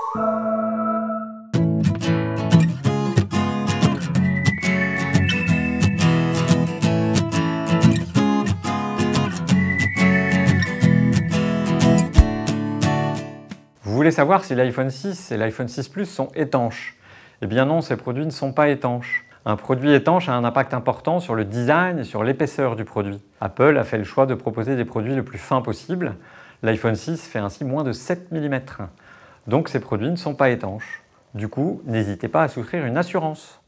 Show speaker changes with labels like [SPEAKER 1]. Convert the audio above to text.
[SPEAKER 1] Vous voulez savoir si l'iPhone 6 et l'iPhone 6 Plus sont étanches? Eh bien non, ces produits ne sont pas étanches. Un produit étanche a un impact important sur le design et sur l'épaisseur du produit. Apple a fait le choix de proposer des produits le plus fins possible. L'iPhone 6 fait ainsi moins de 7 mm. Donc ces produits ne sont pas étanches. Du coup, n'hésitez pas à souscrire une assurance.